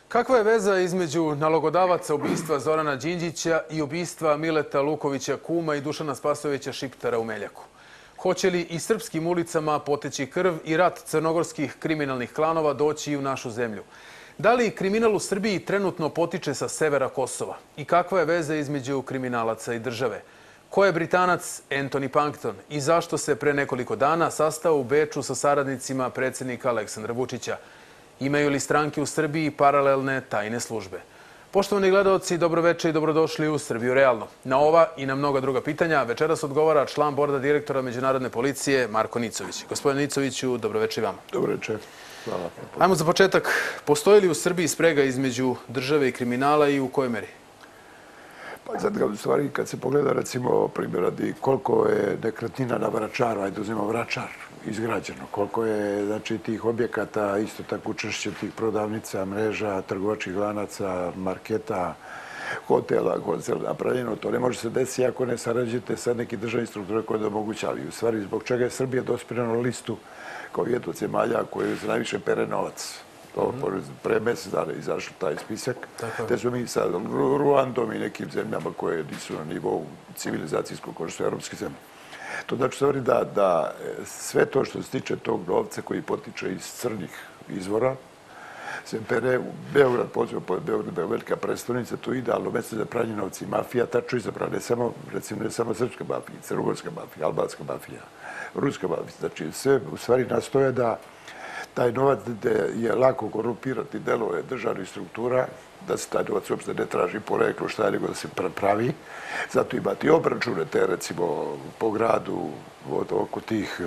Kakva je veza između nalogodavaca ubistva Zorana Đinđića i ubistva Mileta Lukovića Kuma i Dušana Spasojevića Šiptara u Meljaku? Hoće li i srpskim ulicama poteći krv i rat crnogorskih kriminalnih klanova doći i u našu zemlju? Da li kriminal u Srbiji trenutno potiče sa severa Kosova? I kakva je veza između kriminalaca i države? Ko je Britanac Anthony Pankton i zašto se pre nekoliko dana sastao u Beču sa saradnicima predsjednika Aleksandra Vučića? Imaju li stranke u Srbiji paralelne tajne službe? Poštovani gledaoci, dobroveče i dobrodošli u Srbiju realno. Na ova i na mnoga druga pitanja večeras odgovara član borda direktora Međunarodne policije Marko Nicović. Gospodine Nicoviću, dobroveče i vama. Dobroveče. Hvala. Ajmo za početak. Postoji li u Srbiji sprega između države i kriminala i u kojoj meri? Pa sad, u stvari, kad se pogleda, recimo, primjer radi koliko je nekretnina na Vračaru, ajde uzmemo Vračar, izgrađeno, koliko je, znači, tih objekata, isto tako učešće tih prodavnica, mreža, trgovačkih lanaca, marketa, hotela, napravljeno, to ne može se desiti ako ne sarađujete sa nekim državnim strukturama koje da omogućavaju. U stvari, zbog čega je Srbija dospjela na listu kao jedna od zemalja koje se najviše pere novac. To pre mjesec dana izašao taj spisak. Te smo mi sa Ruandom i nekim zemljama koje nisu na nivou civilizacijskog kao što je evropske zemlje. To znači stvari da sve to što se tiče tog novca koji potiče iz crnih izvora se pere u Beograd, pozivam po Beograd, velika predstavnica, to je idealno mjesto za pranje novca i mafija, tačno izabrana, ne samo srpska mafija, crnogorska mafija, albanska mafija, ruska mafija. Znači sve u stvari nastoje da taj novac gde je lako korumpirati delove državnih struktura, da se taj novac uopšte ne traži poreklo šta je, nego da se pravi. Zato imati obračune te, recimo, po gradu, oko tih,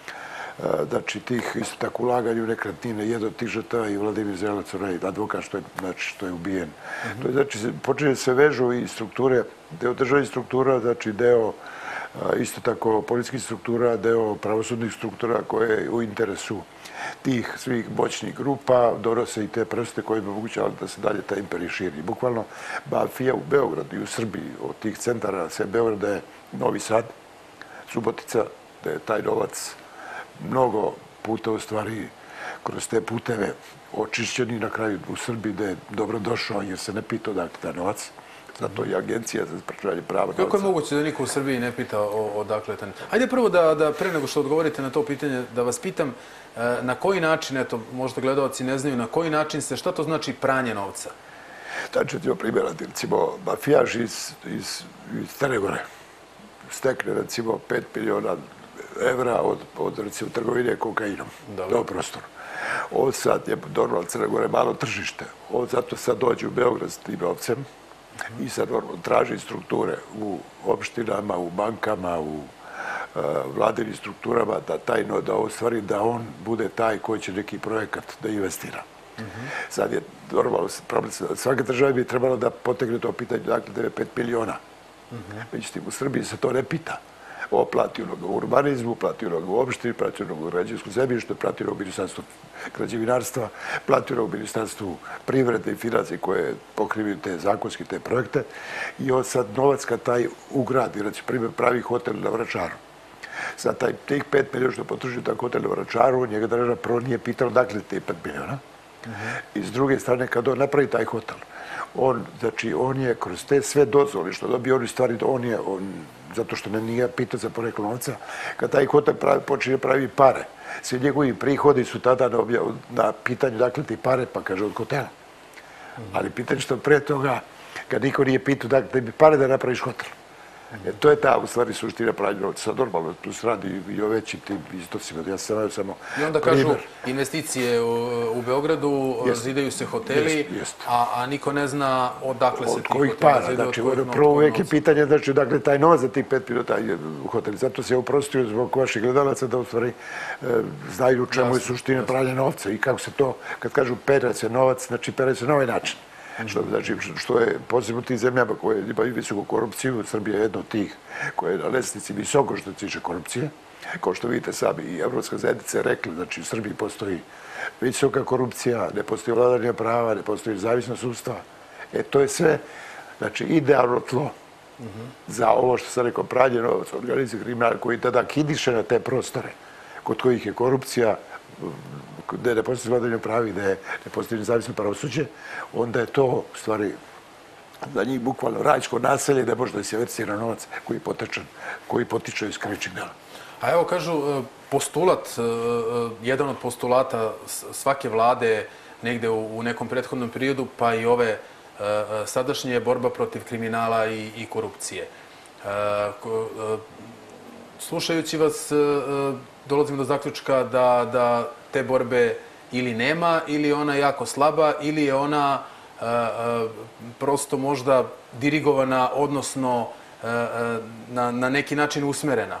znači, tih isto tako ulaganja u nekretnine, jedan od tih žrtava i Vladimir Zelec, onaj advokat što je ubijen. To je, znači, počinje se vežu i strukture, deo državnih struktura, znači, deo isto tako policijskih struktura, deo pravosudnih struktura koje je u interesu tih svih moćnih grupa, donose i te prste koje bi omogućavali da se dalje taj imperij širi. Bukvalno, mafija u Beogradu i u Srbiji, od tih centara sve Beograda je Novi Sad, Subotica, da je taj novac mnogo puta u stvari kroz te puteve očišćeni na kraju u Srbiji da je dobro došao jer se ne pita odakle taj novac. Zato i agencija za sprečavanje prava novca. Kako je moguće da niko u Srbiji ne pita odakle ten? Ajde prvo da pre nego što odgovorite na to pitanje, da vas pitam na koji način, eto, možda gledalci ne znaju, na koji način se, šta to znači pranje novca? Znači, ćemo primjerati, recimo, mafijaž iz Crne Gore stekne, recimo, 5 miliona evra od recimo, trgovine kokainom na prostoru. On sad je normalno Crne Gore malo tržište. On zato sad dođe u Beograd s tim novcem i sad traži strukture u opštinama, u bankama, u vladinim strukturama da ostvari da on bude taj koji će neki projekat da investira. Sad je normalno problem. Svaka država bi trebala da potegne to pitanje, dakle, 5 miliona. Međutim, u Srbiji se to ne pita. Ovo plati onoga u urbanizmu, plati onoga u opštini, plati onoga u građevinskom zemljištu, plati onoga u ministarstvu građevinarstva, plati onoga u ministarstvu privrede i financije koje pokrivaju te zakonske, te projekte. I on sad novac kad taj ugradi, recimo primjer pravi hotel na Vračaru. Sad tih 5 miliona što potrošio taj hotel na Vračaru, njega država prvo nije pitalo dakle te 5 miliona. I s druge strane, kad on napravi taj hotel, on je kroz te sve dozvole što dobije, on u stvari, zato što ne nije pitao za poreklo novca, kad taj hotel počinje pravi pare, svi njegovi prihodi su tada na pitanju dakle ti pare, pa kaže od hotela. Ali pitanje što pre toga, kad niko nije pitao dakle bi pare da napraviš hotel. To je ta, u stvari, suština pranja novca. Sad normalno, tu se radi i o većim tim iznosima. Ja sam navio samo i onda kažu investicije u Beogradu, zidaju se hoteli, a niko ne zna odakle se ti hoteli zidaju. Od kojih para. Znači, prvo uvijek je pitanje, znači, odakle taj novac za tih 5 minuta u hoteli. Zato se je uprostio zbog vaših gledalaca da, u stvari, znaju čemu je suština pranja novca i kako se to, kad kažu pere se novac, znači pere se na ovaj način. Što je posebno tih zemljama koje imaju visoku korupciju, Srbija je jedna od tih koje je na lestnici visoko što se tiče korupcije. Kao što vidite sami, i Evropska zajednica je rekla, znači u Srbiji postoji visoka korupcija, ne postoji vladavina prava, ne postoji nezavisnost sudstva. To je sve, znači, idealno tlo za ovo što sam rekao, pranje novaca, organizacija kriminala koji tada kidiše na te prostore, kod kojih je korupcija gde ne postoji vladavina prava i gde ne postoji nezavisno pravosuđe, onda je to u stvari za njih bukvalno rajsko naselje, ne može da se versira novac koji potiče iz krivičnih dela. A evo kažu, postulat, jedan od postulata svake vlade negde u nekom prethodnom periodu, pa i ove sadašnje, je borba protiv kriminala i korupcije. Slušajući vas, dolazim do zaključka da te borbe ili nema, ili je ona jako slaba, ili je ona prosto možda dirigovana, odnosno na neki način usmerena.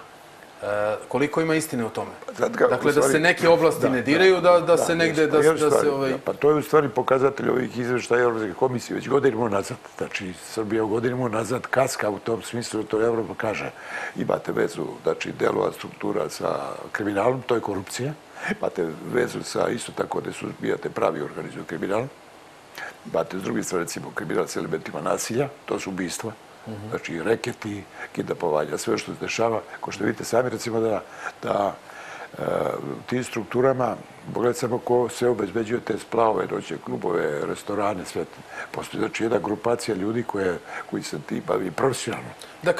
Koliko ima istine u tome? Dakle, da se neke oblasti ne diraju, da se negde... Pa to je u stvari pokazatelj ovih izveštaja Evropske komisije već godinama nazad. Znači, Srbija u godinama nazad kaska u tom smislu, to Evropa kaže. Imate vezu, znači, delova struktura sa kriminalom, to je korupcija. Imate vezu sa isto tako da suzbijate pravi organizuju kriminal. Imate s druge strane, recimo, kriminal s elementima nasilja, to su ubistva. Znači, reketi, kidnapovanja, sve što se dešava. Ko što vidite sami, recimo da u tim strukturama, pogledajte samo ko sve obezbeđuje te splavove, noće klubove, restorane, sve. Postoji, znači, jedna grupacija ljudi koji se ti bavi profesionalno. Da,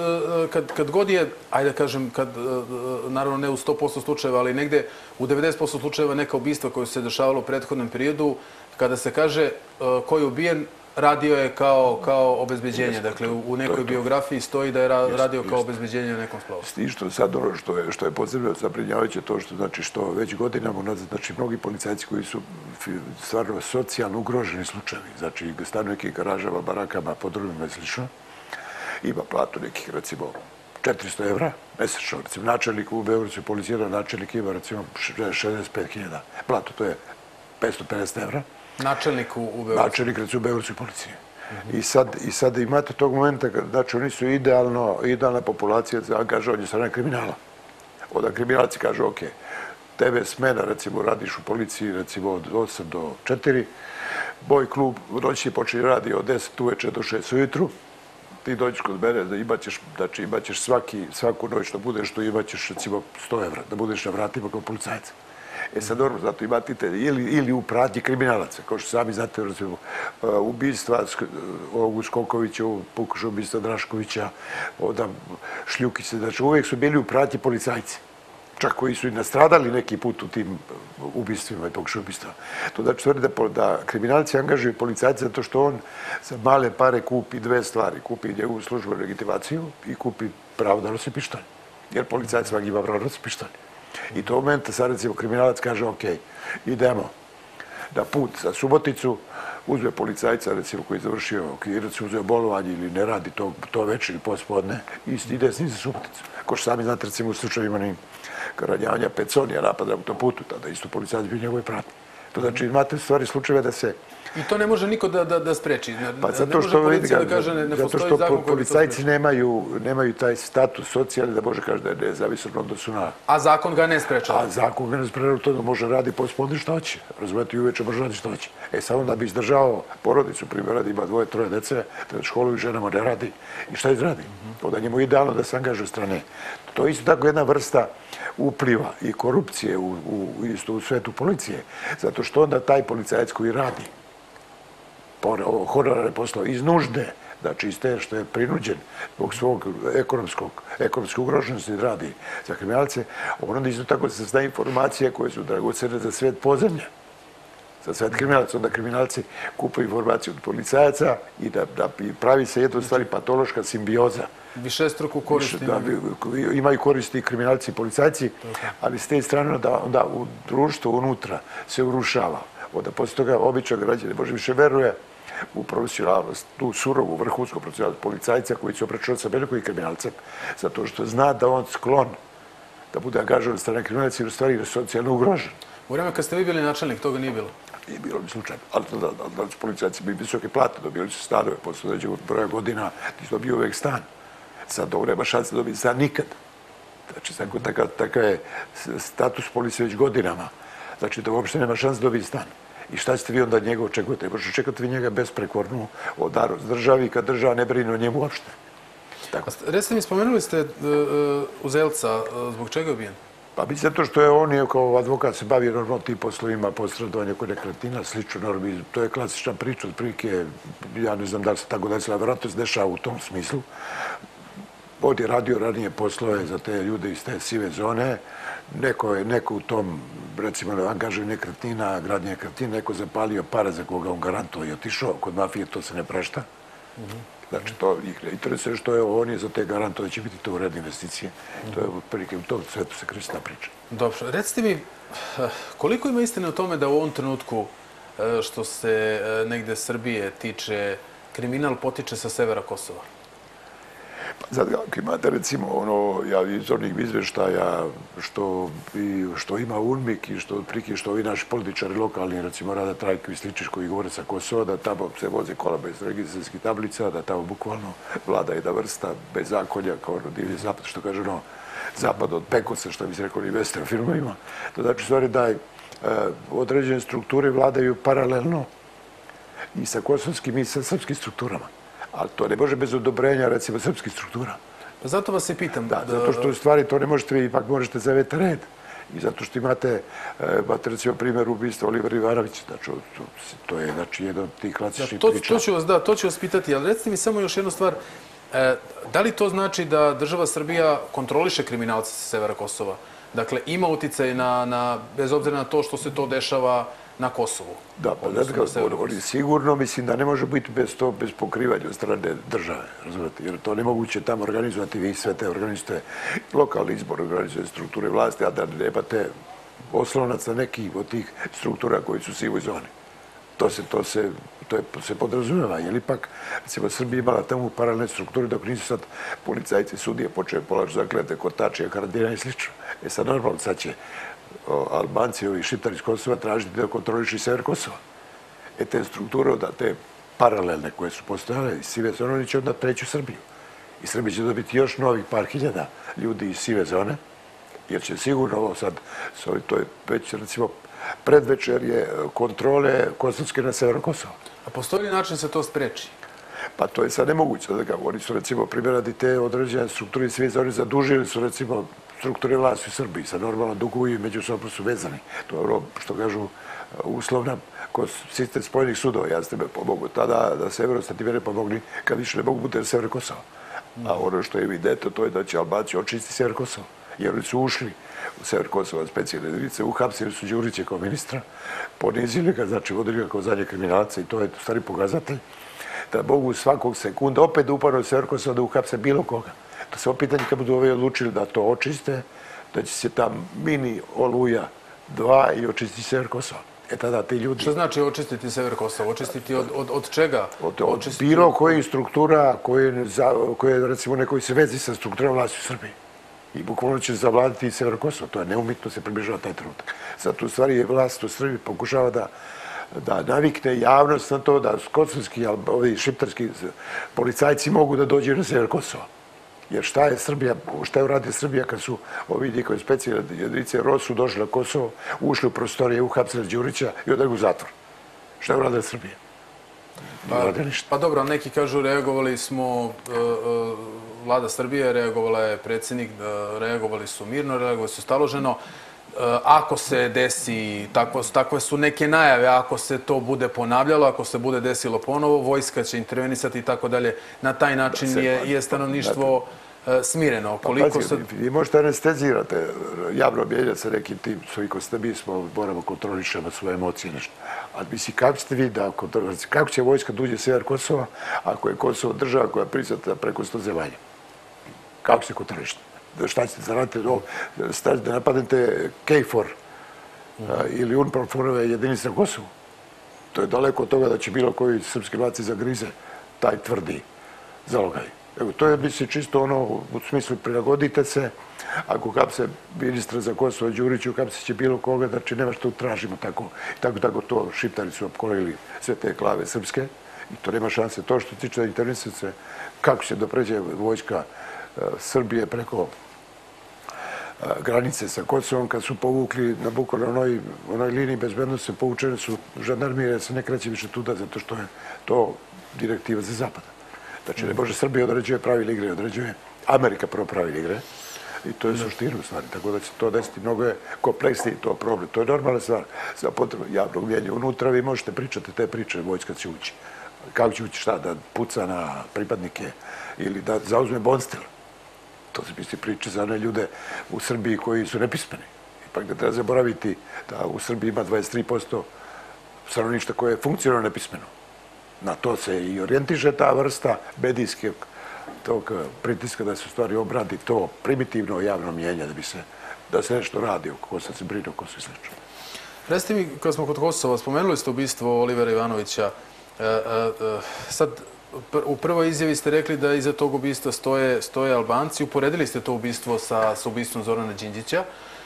kad god je, ajde da kažem, naravno ne u 100% slučajeva, ali negde u 90% slučajeva neka ubistva koja su se dešavala u prethodnom periodu, kada se kaže ko je ubijen, radio je kao obezbeđenje. Dakle, u nekoj biografiji stoji da je radio kao obezbeđenje na nekom splavu. S tim što sad ono što je posebno zabrinjavajuće to što znači što već godinama unazad, znači mnogi policajci koji su stvarno socijalno ugroženi slučajevi, znači stanu nekih garažama, barakama, podrumima i slično, ima platu nekih, recimo, 400 evra mesečno. Recimo, načelnik u Beogradskoj policijera, načelnik ima, recimo, 65.000 platu, to je 550 evra. Načelnik u Beogradskoj? Načelnik, recimo, u Beogradskoj policiji. I sad imate tog momenta, znači, oni su idealna populacija za angažovanje strane kriminala. Onda kriminalci kažu, ok, tebe smena, recimo, radiš u policiji, recimo, od 8 do 4, moj klub noći počinje radi od 10 uveče do 6 ujutru, ti dođeš kod mene da imaćeš svaku noć da budeš tu, imaćeš, recimo, 100 evra, da budeš na vratima kao policajac. E sad, dobro, zato imate ili u pratnji kriminalaca, kao što sami znate, recimo, ubistva ovog Skokovića, pokušaj ubistva Draškovića, onda Šljukića, znači uvijek su bili u pratnji policajci. Čak koji su i nastradali neki put u tim ubistvima i pokušaj ubistva. To znači stvari da kriminalci angažuju policajce zato što on za male pare kupi dve stvari. Kupi njegovu službenu legitimaciju i kupi pravo da nosi pištolj. Jer policajac svaki ima pravo da nosi pištolj. I to momenta sad, recimo, kriminalac kaže, ok, idemo na put za Suboticu, uzme policajca, recimo, koji je završio, recimo, uzeo bolovanje ili ne radi to večer ili pospodne, i ide s njim za Suboticu. Ko što sami znate, recimo, u slučajima ranjavanja Peconija, napada autoputu, tada isto policajac bio njegove pratnje. To znači, imate stvari slučajeve da se... I to ne može niko da spreči. Pa zato što policajci nemaju taj status socijalni da može kaži da je nezavisan odnosu na... A zakon ga ne sprečava? A zakon ga ne sprečava, to da može radi pospodne što hoće. Razumete, i uveče može radi što hoće. E, samo da bi izdržao porodicu, primjer, ima 2-3 dece, da školu i ženama ne radi. I šta izradi? Onda njemu idealno da se angažuje strane. To je isto tako jedna vrsta upliva i korupcije isto u svetu policije. Zato što onda taj policajac koji radi honorarne poslove iz nužde, znači iz te što je prinuđen zbog svog ekonomske ugroženosti radi za kriminalce, onda isto tako se zna informacije koje su dragocene za svet podzemlja, za svet kriminalaca. Onda kriminalci kupuju informaciju od policajaca i da pravi se jedna stvari patološka simbioza. Višestruku korist imaju koristi i kriminalci i policajci, ali s te strane onda u društvu unutra se urušava. Onda posle toga običan građan ne može više veruje u profesionalnost, tu surovu, vrhunsku profesionalnost policajca koji se obračunao sa bilo kojim kriminalcem, zato što zna da on sklon da bude angažovan strane kriminalci i u stvari je socijalno ugrožen. U vreme kad ste vi bili načelnik, toga nije bilo? Nije bilo mi slučajno, ali da su policajci bili visoke plate, dobili su stanove, posle dođe broja godina, ti su dobio uvek stan. Sad to nema šanse da dobiti stan nikad. Znači, takav je status policije već godinama. Znači, da uopšte nema šanse da dobiti stan. I šta ćete vi onda od njega očekujete? Možete čekati vi njega besprekornu odarost državi kad država ne brine o njemu uopšte. Recite mi, spomenuli ste Uzelca, zbog čega je ubijen? Pa bi zato što je on je kao advokat se bavi normalno tim poslovima posredovanja kod nekretnina, slično normalno. To je klasična priča, otprilike, ja ne znam da li se tako desila, vjerojatno se dešava u tom smislu. On je radio ranije poslove za te ljude iz te sive zone. Neko u tom, recimo, angažuje nekretnina, gradnje nekretnina, neko zapalio para za koga on garantuje i otišao. Kod mafije to se ne prašta. Znači, to ih ne interesuje što je on je za te garantove, će biti to uredne investicije. To je otprilike u tom svetu se kreće ta priča. Dobro, recite mi, koliko ima istine o tome da u ovom trenutku, što se negde Srbije tiče, kriminal potiče sa severa Kosova? Sad, kako imate, recimo, ja iz onih izveštaja što ima UNMIK i što ovi naši političari lokalni, recimo Rada Trajković, sličiš koji govore sa Kosova, da tamo se voze kola bez registarskih tablica, da tamo bukvalno vlada jedna vrsta bezakonja, kao divlji zapad, što kaže zapad od Pekosa, što bi se rekao i u western filmovima. To znači, stvari da određene strukture vladaju paralelno i sa kosovskim i sa srpskim strukturama. Ali to ne može bez odobrenja, recimo, srpskih struktura. Pa zato vas i pitam. Da, zato što u stvari to ne možete, vi ipak možete zaveti red. I zato što imate recimo, primjer ubistva Olivera Ivanovića. Znači, to je, znači, jedan od tih klasičnih priča. To ću vas pitati, ali recite mi samo još jednu stvar. Da li to znači da država Srbija kontroliše kriminalce sa severa Kosova? Dakle, ima uticaj bez obzira na to što se to dešava na Kosovu. Da, pa oni sigurno, mislim da ne može biti bez pokrivanja od strane države, razumete, jer to nemoguće tamo organizovati, vi sve te organizujete lokalni izbor, organizujete strukture vlasti, a da nemate oslonac na neki od tih struktura koji su u sivoj zoni. To se podrazumeva, jer ipak, recimo, Srbija imala tamo paralelne strukture dok nisu sad policajci, sudije počeli polažu zaklete, kotačija, Haradina i slično. Sad normalno sad će Albanci, ovi šiptari iz Kosova, tražiti da kontroliši sever Kosova. Te strukture, te paralelne koje su postojale iz sive zone, oni će onda preći u Srbiju. I Srbija će dobiti još novih par hiljada ljudi iz sive zone, jer će sigurno ovo sad, to je već, recimo, predvečerje kontrole kosovske na severu Kosova. A postoji li način se to spreči? Pa to je sad nemoguće. Oni su, recimo, primjeradi te određene strukture iz sive zone, zadužili su, recimo, strukture vlasti u Srbiji. Sad normalno duguju i međusobno su vezani. To je ono što kažu uslovna sistem spojenih sudova. Ja ste me pomogu tada da severostat i mene pomogli kad više ne mogu biti na sever Kosova. A ono što je evidentno to je da će Albanci očistiti sever Kosova. Jer oni su ušli u sever Kosova specijalne jedinice, uhapsili su Đurića kao ministra, ponizili ga, znači vodili ga kao zadnje kriminalce i to je stvari pokazatelj da mogu svakog sekunda opet da upadnu u sever Kosova da uhapse bilo koga. To se pitanje kad budu ovi odlučili da to očiste, da će se tam mini Oluja 2 i očistiti sever Kosova. Tada ti ljudi... Što znači očistiti sever Kosova? Očistiti od čega? Od bilo kojih struktura koje, recimo, nekoj se vezi sa strukturom vlasti u Srbiji. I bukvalno će zavladiti sever Kosova. To je neumitno se približava taj trenutak. Zato u stvari je vlast u Srbiji pokušava da navikne javnost na to da kosovski, ovi šiptarski policajci mogu da dođu na sever Kosova. Jer šta je uradio Srbija kad su ovi njihove specijalne jedinice ROSU došli na Kosovo, ušli u prostorije, uhapsili Đurića i odali u zatvor. Šta je uradio Srbija? Pa dobro, neki kažu reagovali smo, vlada Srbije, reagovala je predsjednik, reagovali su mirno, reagovali su staloženo. Ako se desi, takve su neke najave, ako se to bude ponavljalo, ako se bude desilo ponovo, vojska će intervenisati i tako dalje. Na taj način je stanovništvo smireno. Vi možete anestezirate javno mijenja sa nekim tim, svojiko ste mi smo, moramo kontrolišemo svoje emocije nešto. Ali misli, kako ćete vi da kontrolišete, kako će vojska duđe sever Kosova, ako je Kosovo država koja je prisutna preko 100 zemalja? Kako se kontrolišete? Šta ćete zaraditi? Da napadnete KFOR ili UNPROFOR-ove jedinice na Kosovu. To je daleko od toga da će bilo koji srpski vlaci zagrize taj tvrdi zalogaj. Evo, to je, mislim, čisto ono, u smislu prilagodite se, ako kapse ministra za Kosovo Đuriću, kapse će bilo koga, znači nema što tražimo tako. Tako to šiptari su opkolili sve te klave srpske i to nema šanse. To što tiče intervencije, kako će dopređe vojska Srbije preko granice sa Kosovom, kad su povukli na bukvalno onoj liniji bezbednosti, povučene su žandarmije, jer se ne kreće više tuda, zato što je to direktiva za zapad. Znači, ne može Srbija određuje pravila igre, određuje Amerika prvo pravila igre. I to je suština u stvari. Tako da će to desiti mnogo je kompleksniji to problem. To je normalna stvar za potrebu javnog mnjenja. Unutra vi možete pričati te priče, vojska će ući. Kako će ući, šta, da puca na pripadnike ili da zauzme Bonstil. To se misli priče za one ljude u Srbiji koji su nepismeni. Ipak ne treba zaboraviti da u Srbiji ima 23% stanovništva koje je funkcionalno nepismeno. Na to se i orijentiše ta vrsta medijske tog pritiska da se u stvari obradi to primitivno javno mnjenje, da se nešto radi oko Kosova, se brine oko Kosova i slično. Recite mi, kad smo kod Kosova, spomenuli ste ubistvo Olivera Ivanovića. Sad, u prvoj izjavi ste rekli da iza tog ubistva stoje Albanci. Uporedili ste to ubistvo sa ubistvom Zorana Đinđića.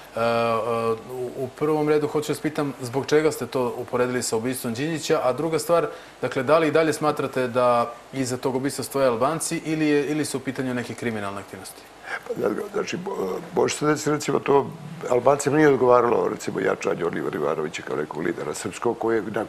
U prvom redu hoću vas pitam zbog čega ste to uporedili sa ubistvom Đinđića, a druga stvar, dakle, da li i dalje smatrate da iza tog ubistva stoje Albanci ili su u pitanju neke kriminalne aktivnosti? Znači, može se desiti, recimo, to Albancima nije odgovaralo, recimo, jačanje Olivera Ivanovića kao nekog lidera srpskog,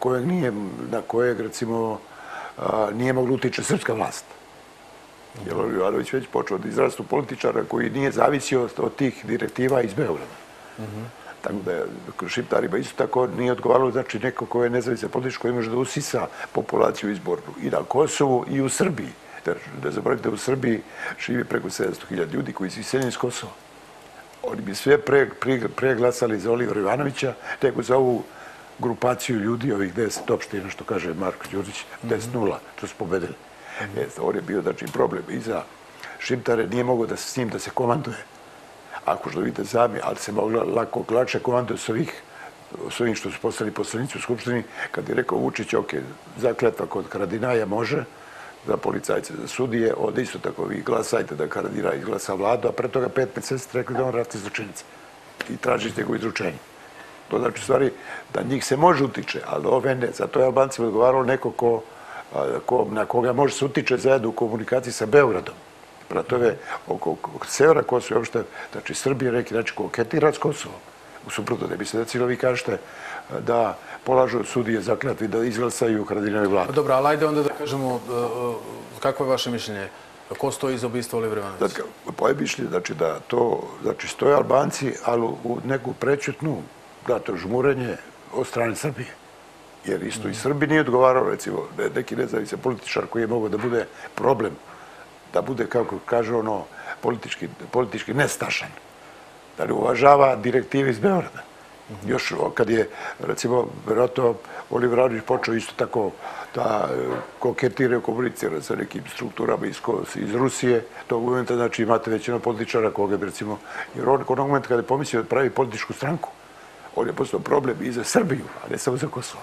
na kojeg, recimo, nije mogla utiče srpska vlast. Jer Oliver Ivanović već počeo da izrastu političara koji nije zavisio od tih direktiva iz Beograda. Tako da Šiptarima isto tako nije odgovaralo, znači neko ko je nezavisan političar koji može da usisa populaciju izbornu i na Kosovu i u Srbiji. Da zaboravite da u Srbiji živi preko 700.000 ljudi koji su iseljeni iz Kosova. Oni bi sve pre glasali za Olivera Ivanovića, nego za ovu grupaciju ljudi, ovih 10 opština, što kaže Marko Đurić, 10-0, što su pobedili. On je bio, znači, problem i za Šiptare, nije mogao s njim da se komanduje. Ako što vidite sami, ali se mogla lakše komanduje s ovim što su postali poslanici u Skupštini, kad je rekao Vučić, ok, zakletva kod Haradinaja može, za policajce, za sudije, onda isto tako vi glasajte da Haradinaj izglasa vladu, a pre toga 5 meseci ste rekli da on ratni zločinac i tražite njegovo izručenje. To znači, u stvari, da njih se može utiče, ali ove ne. Zato je Albancima odgovaralo neko na koga može se utiče zajedno u komunikaciji sa Beogradom. Prema tome, oko severa Kosova je uopšte, znači Srbija neki način koketira s Kosovom. Usuprotno, ne bi se decilo, vi kažete da polažu sudije zakletvi da izglasaju Haradinaju vladu. Dobro, ali ajde onda da kažemo kako je vaše mišljenje? Ko stoji iza ubistva Olivera Ivanovića? Moje mišljenje, znači da to, znači stoje Albanci, ali u neku prećutnu, da to žmurenje od strane Srbije. Jer isto i Srbi nije odgovarao, recimo, neki nezavisan političar koji je mogao da bude problem, da bude, kako kaže ono, politički nestašan, da ne uvažava direktive iz Beograda. Još kad je, recimo, vjerojatno Oliver Ivanović počeo isto tako da koketira i komunicira sa nekim strukturama iz Rusije, tog momenta, znači, imate većina političara koga bi, recimo, jer on onog momenta kada je pomislio da pravi političku stranku, on je postao problem i za Srbiju, a ne samo za Kosovo.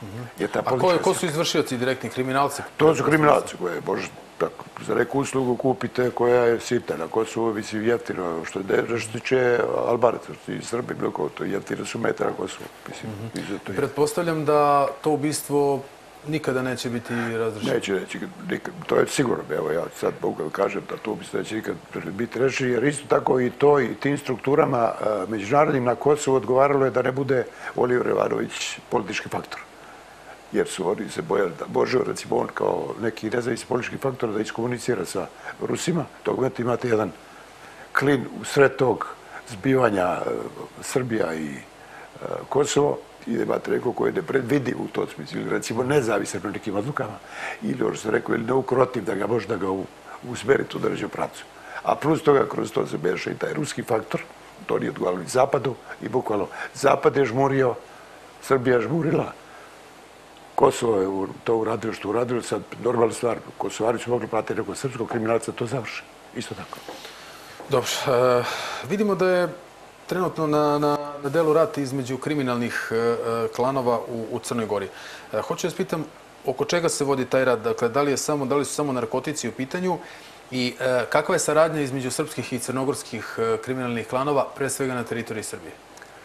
A ko su izvršioci direktni kriminalci? To su kriminalci koje možeš za neku uslugu kupite koja je sitna na Kosovo, mislim, jeftino, što se tiče Albanaca, što i Srbi, bilo kao to, jeftino su meta na Kosovo. Pretpostavljam da to ubistvo nikada neće biti razrešeno. Neće, to je sigurno. Evo, ja sad mogu da kažem da to ubistvo neće nikad biti rešeno, jer isto tako i to i tim strukturama međunarodnim na Kosovu odgovaralo je da ne bude Oliver Ivanović politički faktor. Jer su oni se bojali da može, recimo, on kao neki nezavisni politički faktor da iskomunicira sa Rusima. Tog momenta imate jedan klin u sred tog zbivanja Srbija i Kosovo i da imate neko koji je nepredvidiv u tom smislu, ili recimo nezavisan u nekim odlukama, ili ono što se rekao, ili neukrotiv da ga može da ga usmeri tu određenu pracu. A plus toga, kroz to se meša i taj ruski faktor, to nije odgovaralo i Zapadu, i bukvalno Zapad je žmurio, Srbija je žmurila, Kosovo je to uradilo što uradilo, sad normalna stvar, Kosovari su mogli platiti nekog srpskog kriminalca, to završi. Isto tako. Dobro. Vidimo da je trenutno na delu rat između kriminalnih klanova u Crnoj Gori. Hoću vas pitam oko čega se vodi taj rat, dakle, da li su samo narkotici u pitanju i kakva je saradnja između srpskih i crnogorskih kriminalnih klanova, pre svega na teritoriji Srbije?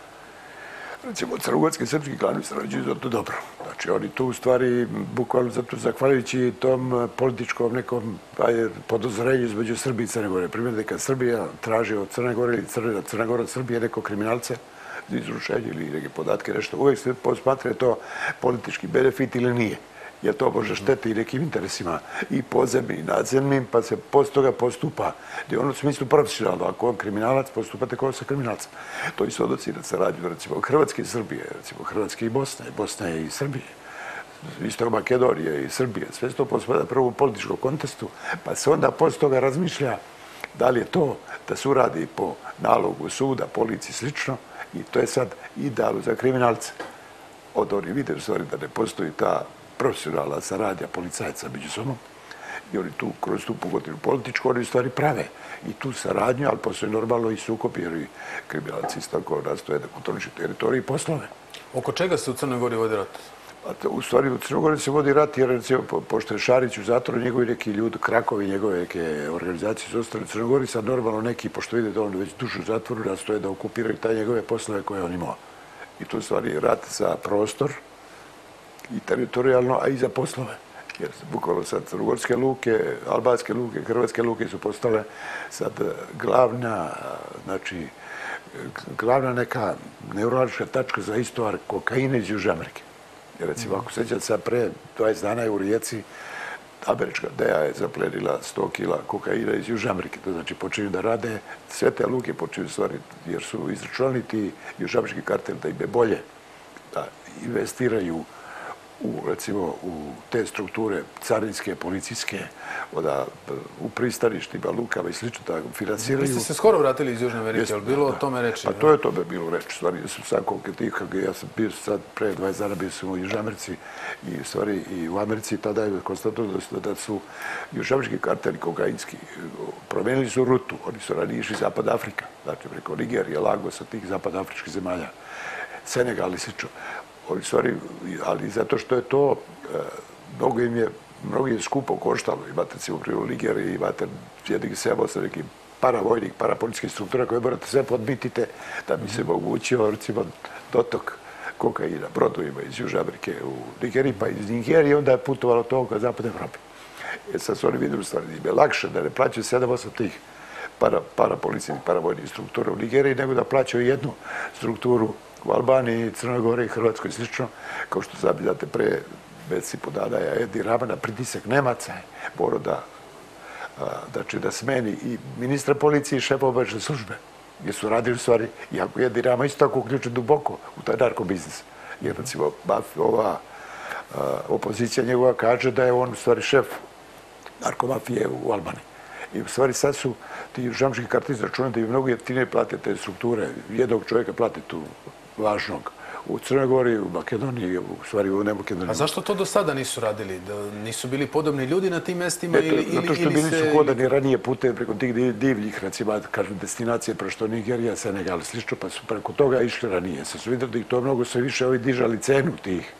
Recimo, crnogorski i srpski klanovi sarađuju zato dobro. Znači, oni tu u stvari, bukvalno zato zahvaljujući tom političkom nekom podozorenju između Srbije i Crne Gore. Primjer da kad Srbija traži od Crne Gore ili Crna Gora od Srbije neko kriminalce za izručenje ili neke podatke, nešto, uvek se posmatra je to politički benefit ili nije. jer to može šteti i nekim interesima i podzemnim i nadzemnim, pa se posle toga postupa. Gdje ono u smislu profesionalno, ako on kriminalac, postupate kao sa kriminalcem. To i se odnosi na saradnju, recimo, Hrvatske i Srbije, recimo, Hrvatske i Bosne i Srbije, isto Makedonije i Srbije. Sve se to pospada prvo u političkom kontestu, pa se onda posle toga razmišlja da li je to da se uradi po nalogu suda, policiji i slično, i to je sad idealno za kriminalce. Od oni vide u stvari da ne postoji ta profesionalna saradnja policajca među sobom i oni tu, kroz tu pogodinu političku, oni u stvari prave i tu saradnju, ali postoji normalno i sukob, jer i kriminalci isto tako nastoje da kontrolišu teritoriju i poslove. Oko čega se u Crnoj Gori vodi rat? U stvari, u Crnoj Gori se vodi rat, jer recimo, pošto je Šarić u zatvoru, njegovi neki ljudi, Krakovi, njegove neke organizacije su ostale u Crnoj Gori, sad normalno neki, pošto vide da on već dušu u zatvoru, nastoje da okupiraju taj njegove poslove koje on imao. I to u stvari je rat za prostor i teritorijalno, a i za poslove. Jer bukvalno sad crnogorske luke, albanske luke, hrvatske luke su postale sad glavna neka neurološka tačka za istovar kokaina iz Južne Amerike. Jer recimo, ako sećate sad pre 20 dana je u Rijeci američka DEA je zaplenila 100 kila kokaina iz Južne Amerike. To znači počinju da rade, sve te luke počinju stvari, jer su izračunali ti južnoamerički kartel da im je bolje da investiraju recimo u te strukture carinske, policijske, u pristaništima, lukama i slično, da finansiraju. Vi ste se skoro vratili iz Južne Amerike, ali bilo o tome reči? Pa to je tome bilo reči. Stvari, ja sam sad konkretnika, ja sam bio sad pre 20 dana, bio sam u Južnoj Americi i stvari i u Americi, tada je konstatovano da su južnoamerički karteli kokainski promenili su rutu. Oni su ranije išli Zapad Afrika, znači preko Nigerije, Lagosa, tih zapadnoafričkih zemalja, Senegal i slično. Oni stvari, ali zato što je to, mnogo je skupo koštalo. Imate recimo u Nigeriji, imate jednih sebo sa nekim paravojnih, parapolicijskih struktura koje morate sve podmitite da bi se mogućio, recimo, dotok kokaina brodovima iz Južne Amerike u Nigeriji, pa iz Nigerije, onda je putovalo to ka Zapadne Evrope. Sad su oni vidjeli u stvari da im je lakše da ne plaćaju 7-8 tih parapolicijnih, paravojnih struktura u Nigeriji, nego da plaćaju jednu strukturu u Albaniji, Crnoj Gori i Hrvatskoj slično, kao što znate pre mesec i po dana je Edi Rama na pritisak Nemaca je morao da smeni i ministra policije i šefa obaveštajne službe, gdje su radili u stvari, iako je Edi Rama isto tako uključen duboko u taj narkobiznis. Jer, recimo, ova opozicija njegova kaže da je on u stvari šef narkomafije u Albaniji. I u stvari sad su ti južnoamerički karteli izračunali da bi mnogo jeftinije plate te strukture. Jednog čovjeka plate tu važnog u Crnoj Gori, u Makedoniji, u stvari u Makedoniji. A zašto to do sada nisu radili? Da nisu bili podobni ljudi na tim mestima ili se... Zato što bili su hodani ranije putem preko tih divljih, recimo, kažem, destinacije, prošto Nigerija, Senegal, slično, pa su preko toga išli ranije. Sad su vidjeli da ih to mnogo sve više ovi dižali cenu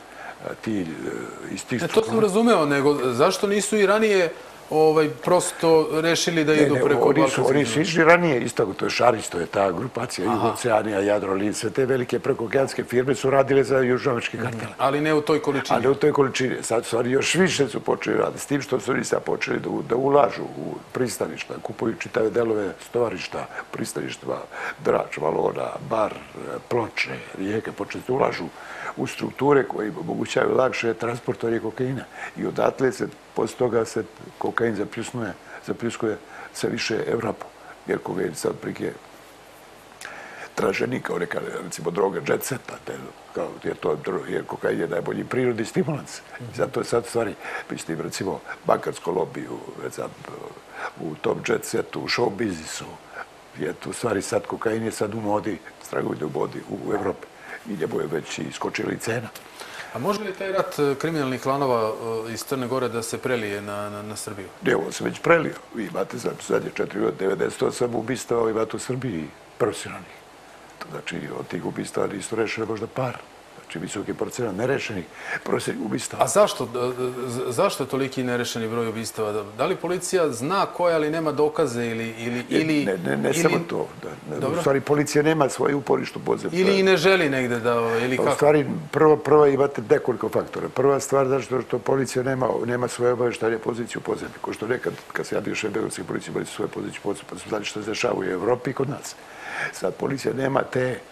iz tih struktura. To sam razumeo, nego zašto nisu i ranije prosto rešili da idu preko balkanskih? Oni su išli ranije, isto to je Šarić, to je ta grupacija, Jugoceanija, Jadrolin, sve te velike prekookeanske firme su radile za južnoameričke kartele. Ali ne u toj količini? Ali ne u toj količini. Sad su oni još više su počeli raditi, s tim što su oni sad počeli da ulažu u pristaništa, kupuju čitave delove stovarišta, pristaništa, Drač, Valona, Bar, Ploče, Rijeke, počeli da ulažu u strukture koje omogućavaju lakše transportovanje kokaina. I odatle se, posle toga se kokain zapljuskuje sve više Evropu. Jer kokain sad prike traženi kao neka, recimo, droga jet seta, jer kokain je najbolji prirodni stimulans. Zato je sad stvari, mislim, recimo, bankarsko lobby u tom jet setu, u show biznisu, je tu stvari sad kokain je sad u modi, stragovine u modi u Evropi. I njemu je već iskočila i cena. A može li taj rat kriminalnih klanova iz Crne Gore da se prelije na Srbiju? Ne, ovo se već prelio. Vi imate zadnje 498 ubistava, imate u Srbiji profesionalnih. Znači, od tih ubistava nisu rešene možda par. Znači, visoki procenat nerešenih ubistava. A zašto je toliki nerešeni broj ubistava? Da li policija zna koja, ali nema dokaze ili... Ne samo to. U stvari, policija nema svoje uporište u podzemlju. Ili i ne želi negde da... U stvari, prvo imate nekoliko faktora. Prva stvar, zato što policija nema svoje obaveštajne pozicije u podzemlju. Ko što nekad, kad se ja bio šef beogradske policije, imali su svoje pozicije u podzemlju, pa su znali što se dešava u Evropi i kod nas. Sad policija nema te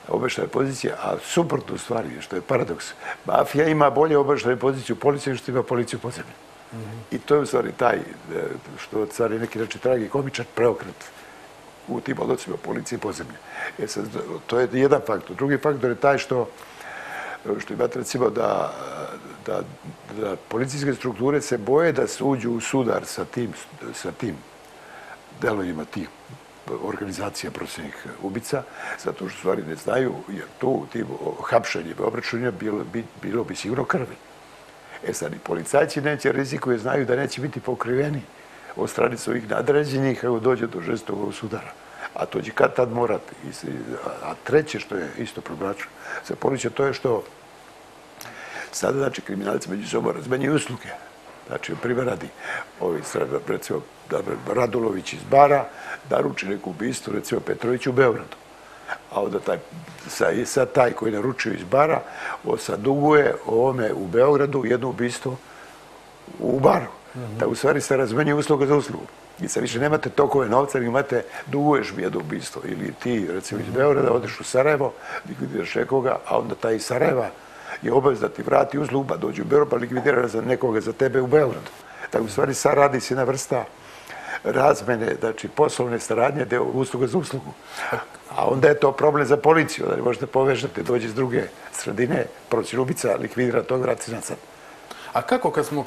obavještajne pozicije, a suprotno u stvari, što je paradoks. Mafija ima bolje obavještajne pozicije u policiji nego što ima policiju u podzemlju. I to je u stvari taj, što stvari neki reči tragikomičan preokret u tim odnosima policije i podzemlje. To je jedan faktor. Drugi faktor je taj što imate recimo da policijske strukture se boje da se uđu u sudar sa tim delovima tih organizacija profesionalnih ubica, zato što stvari ne znaju, jer tu tim hapšenjem i obračunima bilo bi sigurno krvi. Sad i policajci neće rizikuju, znaju da neće biti pokriveni od strane svojih nadređenih ako dođe do žestokog sudara. A to će kad tad morati. A treće što je isto problematično za policiju, to je što sada, znači, kriminalci među sobom razmenjuju usluge. Znači, primjer radi, recimo, Radulović iz Bara naruči neku ubistvo, recimo, Petrović u Beogradu. A onda sad taj koji naručio iz Bara, sad duguje ovome u Beogradu jedno ubistvo u Baru. Da u stvari se razmenjuje usluga za uslugu. I sad više nemate tokove novca, nego duguješ mi jedno ubistvo. Ili ti, recimo, iz Beograda odeš u Sarajevo, likvidiraš nekoga, a onda taj iz Sarajeva je obavez da ti vrati uslugu, pa dođe u Beograd, pa likvidira nekoga za tebe u Beogradu. Tako u stvari sad radi se jedna vrsta razmene, znači poslovne saradnje, deo usluga za uslugu. A onda je to problem za policiju, da ne možete povežati, dođe iz druge sredine, procjena ubica, likvidira to, vrati se nazad. A kako kad smo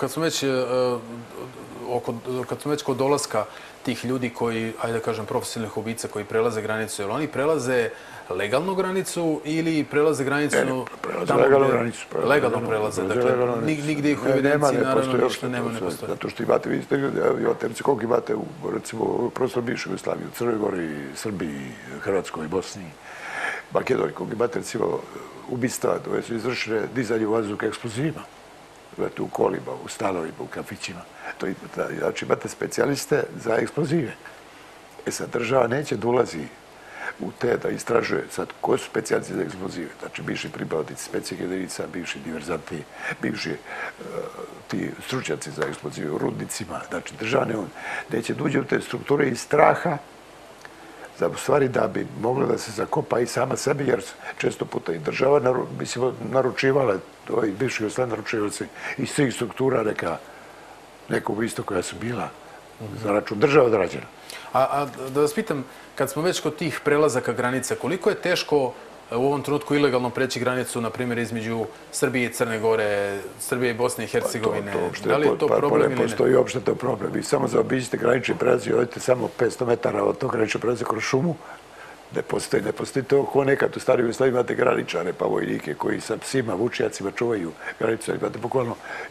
već kod dolaska tih ljudi koji, ajde da kažem, profesionalnih ubica koji prelaze granicu, jer oni prelaze legalnu granicu ili prelaze granicu... Prelaze legalnu granicu. Legalno prelaze, dakle, nigdje ih u evidenciji naravno ništa nema, ne postoji. Zato što imate, vidite, koliko imate u, recimo, u prostoru bivše Jugoslavije, u Crnoj Gori, Srbiji, Hrvatskoj, Bosni, Makedoniji, koliko imate, recimo, ubistva koje su izvršene dizanje u vazduha eksplozivima. U kolima, u stanovima, u kafićima. Znači, imate specijaliste za eksplozive. Sad, država neće da ulazi u te da istražuje sad koji su specijalisti za eksplozive. Znači, bivši pripadnici specijalnih jedinica, bivši diverzanti, bivši ti stručnjaci za eksplozive u rudnicima. Znači, država neće da uđe u te strukture iz straha za u stvari da bi mogla da se zakopa i sama sebi, jer često puta i država naručivala, ovi bivši Jugoslavije naručivali se iz svih struktura neka ubistva koja su bila za račun država odrađena. A da vas pitam, kad smo već kod tih prelazaka granica, koliko je teško u ovom trenutku ilegalno preći granicu, na primjer, između Srbije i Crne Gore, Srbije i Bosne i Hercegovine? Da li je to problem ili ne? Postoji uopšte to problem. Vi samo zaobiđite granični prelaz i odete samo 500 metara od tog graničnog prelaza kroz šumu. Ne postoji to ko nekad u staroj Jugoslaviji imate graničare pa vojnike koji sa psima, vučijacima čuvaju granicu. Imate bukvalno,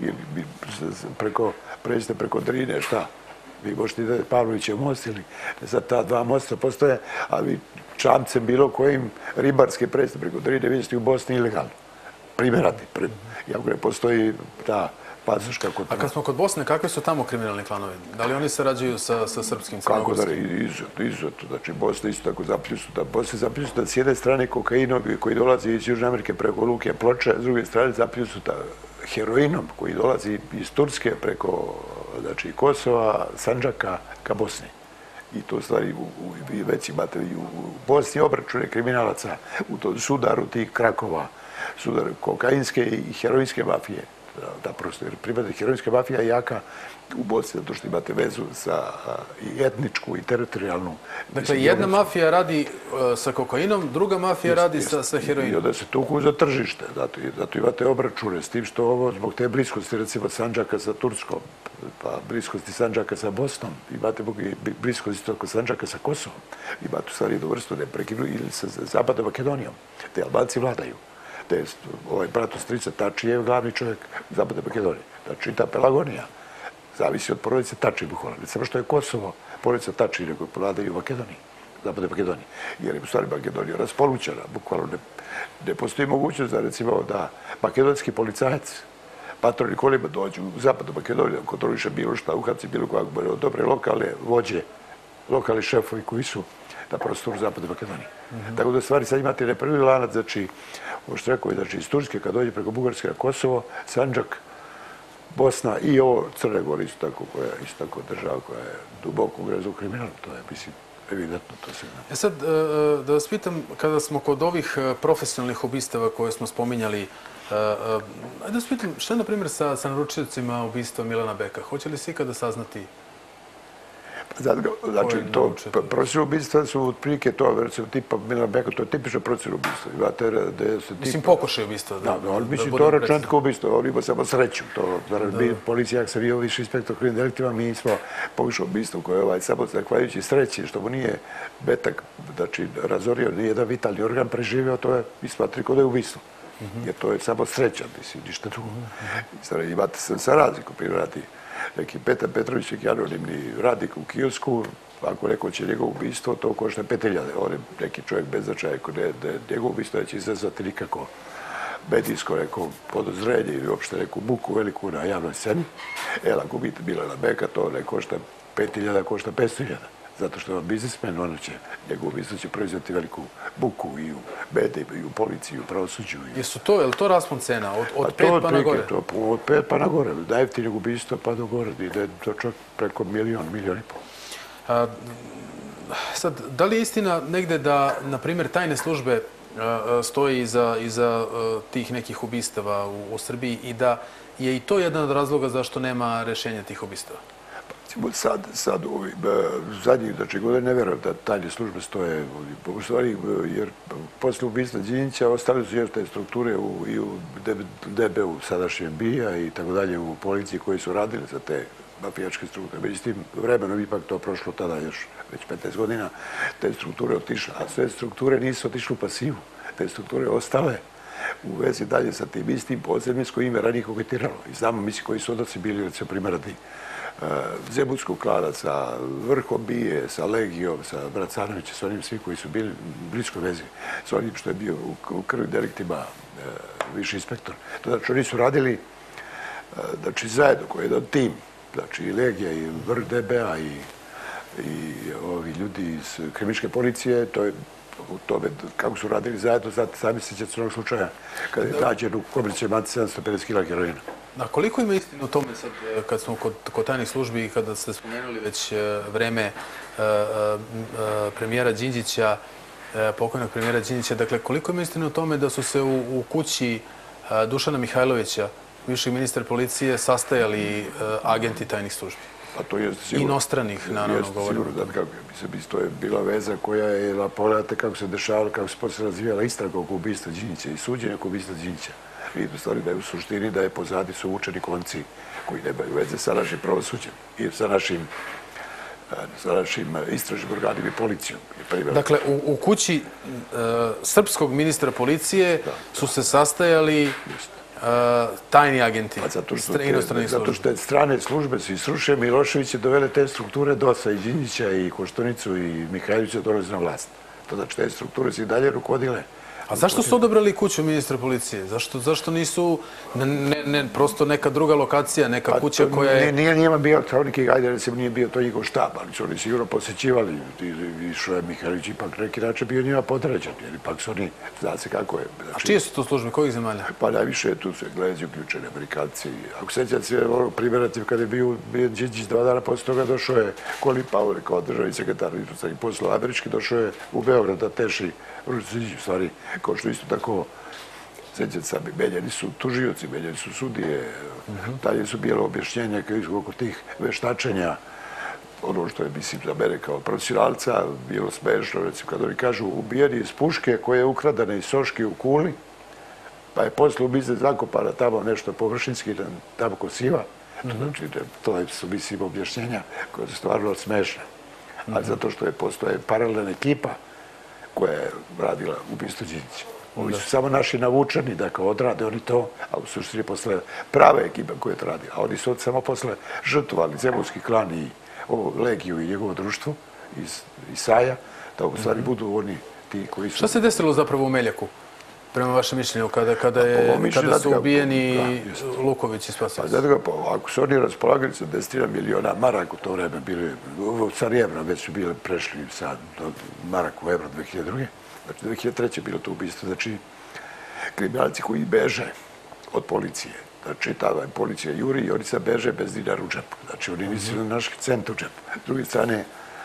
pređete preko Drine, šta? Vi možete idete Pavlovićev most ili sad ta dva mosta postoje, a vi čamcem bilo kojim ribarske pređete preko Drine, vi ste u Bosni ilegalno. Primjerati. Jako ne postoji ta pasoška kod... A kad smo kod Bosne, kakvi su tamo kriminalni klanovi? Da li oni sarađuju sa srpskim crnogorskim? Kako da, izuzetno. Znači, Bosna isto tako zapljusnuta. Bosna je zapljusnuta s jedne strane kokainom koji dolazi iz Južne Amerike preko Luke Ploče, s druge strane zapljusnuta heroinom koji dolazi iz Turske preko Kosova, Sandžaka ka Bosni. I to stvari vi već imate i u Bosni obračune kriminalaca u tom sudaru tih krakova, sudaru kokainske i heroinske mafije. Da, prosto, jer pripada heroinska mafija je jaka u Bosni, zato što imate vezu sa i etničku i teritorijalnu. Dakle, jedna mafija radi sa kokainom, druga mafija radi sa heroinom. I onda se tuku za tržište. Zato imate obračune s tim što ovo, zbog te bliskosti, recimo, Sandžaka sa Turskom, pa bliskosti Sandžaka sa Bosnom, imate bliskosti Sandžaka sa Kosovom, imate u stvari jednu vrstu neprekidnu ili sa Zapadnom Makedonijom, gde Albanci vladaju. Ovaj brat Ostrica Tačijev, glavni čovjek Zapadne Makedonije. Znači, ta Pelagonija zavisi od porodice Tači bukvalno. Ne samo što je Kosovo, porodica Tači, nego vladaju u Makedoniji, Zapadne Makedonije. Jer je u stvari Makedonija raspolućena. Bukvalno ne postoji mogućnost da, recimo, da makedonski policajac patrolni kolima dođu u Zapadnu Makedoniju, kontroliše bilo šta, uhapsi bilo kako, dobre lokalne vođe, lokalni šefovi koji su na prostoru Zapadne Makedonije. Tako da stvari sad imate neprvi lanac, znači, ovo što rekao, znači iz Turske kad dođe preko Bugarske na Kosovo, Sandžak, Bosna i ovo Crne Gore isto tako, koja je isto tako država koja je duboko ugrezla u kriminal. To je, mislim, evidentno to se zna. Sad, da vas pitam, kada smo kod ovih profesionalnih ubistava koje smo spominjali, ajde da vas pitam, šta je, na primjer, sa naručiocima ubistva Milana Beka? Hoće li se ikada saznati? Znači, to profesionalno ubistva su otprilike to, recimo, tipa Milana Beka, to je tipično profesionalno ubistvo. Mislim, pokušaj ubistva. Da, ali mislim, to računati kao ubistvo, on ima samo sreću. Policija, jak sam bio viši inspektor krivim deliktima, mi smo pokušali ubistvo koje je samo zahvaljujući sreći, što mu nije betak, znači, razorio, nijedan vitalni organ preživio, to je, mi smatri kod je ubistvo. Jer to je samo sreća, mislim, ništa drugo. Imate se sa razlikom, primjer radi neki Petar Petrović, neki anonimni radnik u kiosku, ako neko će njegovo ubistvo, to košta 5.000. On je neki čovjek bez značaja, njegovo ubistvo neće izazvati nikako medijsko neko podozrenje ili uopšte neku buku veliku na javnoj sceni. Ako biti Milana Beka, to ne košta 5.000, košta 500.000. Zato što je on biznismen, njegovo ubistvo će proizvati veliku buku i u medijima, i u policiji, i u pravosuđu. Je li to raspon cena? Od 5 pa na gore? Od 5 pa na gore. Najjeftinijeg ubistva pa do gore. Ide to čak preko milion i pol. Sad, da li je istina negde da, na primjer, tajne službe stoji iza tih nekih ubistava u Srbiji i da je i to jedan od razloga zašto nema rešenja tih ubistava? Sad u ovim zadnjih, znači, godine ne verujem da tajne službe stoje u stvari, jer posle ubistva Đinđića ostale su još te strukture i u DB-u sadašnjem BIA i tako dalje u policiji koji su radili za te mafijačke strukture. Međutim, vremenom ipak to prošlo tada još već 15 godina, te strukture otišle, a sve strukture nisu otišle u pasivu. Te strukture ostale u vezi dalje sa tim istim podzemljem s kojim je ranije koketiralo. I znamo, mislim, koji su odnosi bili, recimo, primjerati Zemunskog klana sa vrhom BIA, sa Legijom, sa Bracanovićem, sa onim svi koji su bili u bliskoj vezi, s onim što je bio u krvim deliktima viši inspektor. To znači, oni su radili, znači, zajedno, koji je jedan tim, znači, i Legija, i vrh DB-a, i ovi ljudi iz kriminalističke policije, to je u tome kako su radili zajedno, znate, sami se ćete onog slučaja kada je nađen u Kobrićem manci 750 kg heroina. A koliko ima istine u tome sad, kad smo kod tajnih službi i kada ste spomenuli već vreme premijera Đinđića, pokojnog premijera Đinđića, dakle, koliko ima istine u tome da su se u kući Dušana Mihajlovića, višeg ministra policije, sastajali agenti tajnih službi? Pa to je sigurno. Inostranih, naravno, govorimo. Sigurno, kako to je bila veza koja je, pogledate kako se dešavalo, kako se posle razvijala istraga oko ubistva Đinđića i suđenja oko ubistva Đinđića. Vidite stvari da je u suštini da je pozadi su učeni konci koji nemaju veze sa našim pravosuđem i sa našim istražnim organima i policijom. Dakle, u kući srpskog ministra policije su se sastajali tajni agenti inostranih službi. Zato što je strane službe su i srušene, Milošević je dovele te strukture DOS-a i Đinđića i Koštunicu i Mihajlovića dolazi na vlast. To znači te strukture su i dalje rukovodile. A zašto su odabrali kuću ministra policije? Zašto nisu prosto neka druga lokacija, neka kuća koja je... Nije njima bio, kao neki, ajde recimo, nije bio to njihov štab, ali su oni sigurno posjećivali. Išao je Mihajlović ipak neki način bio njima podređen, jer ipak su oni, zna se kako je. A čije su to službe, kojih zemalja? Pa najviše tu su Englezi uključeni, Amerikanci. Ako sećate se, primjerativ, kada je bio Đinđić 2 dana posle toga, došao je Colin Powell, kao državni sekretar inostranih poslova američki, došao je u Beograd da teši u stvari, kao što isto tako, sećate sami, menjani su tužioci, menjani su sudije, dalje su bijelo objašnjenja oko tih veštačenja, ono što je, mislim, za mene kao profesionalca bilo smešno, recimo, kad oni kažu ubijeni iz puške koja je ukradana iz soške u Kuli, pa je posle ubice zakopana tamo nešto površinski, tamo kosiva. Znači, to su, mislim, objašnjenja koja su stvarno smešna. Ali zato što postoje paralelna ekipa koja je radila ubistvo Đinđića. Ovi su samo naši navučeni da kao odrade oni to, a u suštini posle prave ekipe koje je to radila. A oni su samo posle žrtvovali Zemunski klan i Legiju i njegovo društvo iz Saja, da u stvari budu oni ti koji su... Šta se desilo zapravo u Meljaku, prema vašem mišljenju, kada su ubijeni Luković i Spasojević? Ako su oni raspolagali sa 10 miliona maraka u to vreme, Sarajevra već su bile prešli sad do maraka u evro 2002. Znači 2003. je bilo to ubistvo. Znači, kriminalci koji beže od policije, znači tada je policija juri i oni sad beže bez dinara u džepu. Znači, oni nisu našli centa u džepu. S druge strane,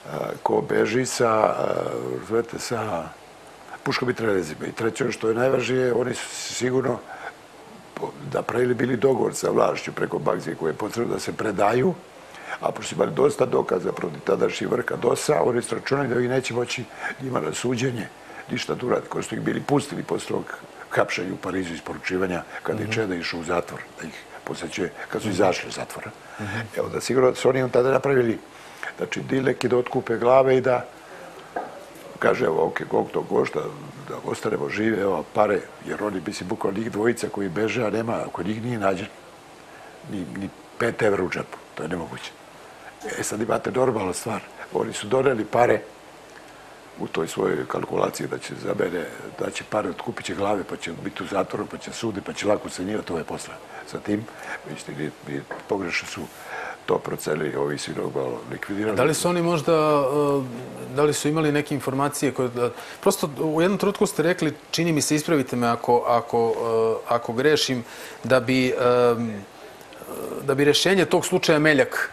ko beži sa puškom i trelezima. I treće, što je najvažnije, oni su sigurno napravili bili dogovor sa vlašću preko Bagzije koje je potrebno da se predaju, a pošto imali dosta dokaza protiv tadašnji vrha DOS-a, oni su računali da ih neće moći njima na suđenje ništa da uradi, koji su ih bili pustili posle ovog hapšenja u Parizu isporučivanja kad je Čeda išao u zatvor, da ih posećuje kad su izašli iz zatvora. Evo da sigurno su oni tada napravili, znači, dil neki da otkupe glave i da kaže, evo, ok, koliko to košta, da ostanemo žive, evo, pare, jer oni, mislim, bukvalno njih dvojica koji beže, a nema, ako njih nije nađen, ni 5 evra u džepu, to je nemoguće. Sad imate normalna stvar, oni su doneli pare u toj svojoj kalkulaciji da će za mene, da će pare, otkupit će glave, pa će biti u zatvoru, pa će sudi, pa će lako ocenjivati ove posle. Sa tim, vidite, pogrešno su to procenili, ovi svi malo likvidirali. Da li su oni možda, da li su imali neke informacije koje... Prosto u jednom trenutku ste rekli, čini mi se, ispravite me ako grešim, da bi rješenje tog slučaja Meljak